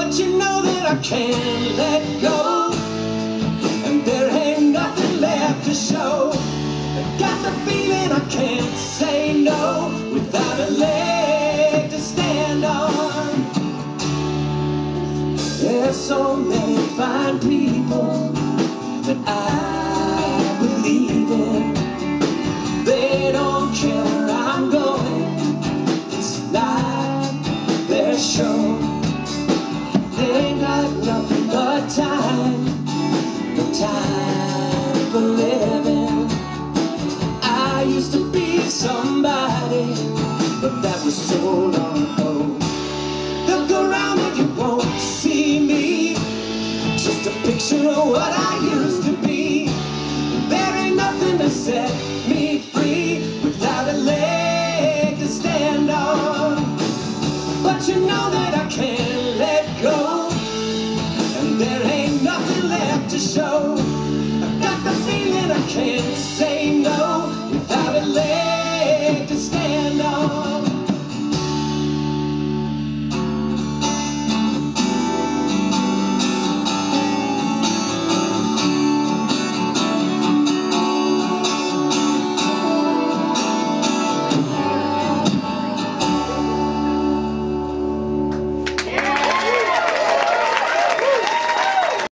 but you know that I can't let go, and there ain't nothing left to show. I got the feeling I can't say no without a leg to stand on. There's so many fine people that I believe in. They don't care where I'm going, it's not their show. They got nothing but time, no time for living. I used to be somebody, but that was so long ago. Look around and you won't see me, just a picture of what I used to be. There ain't nothing to set me free without a leg to stand on. But you know that I can't let go, and there ain't nothing left to show. I've got the feeling I can't say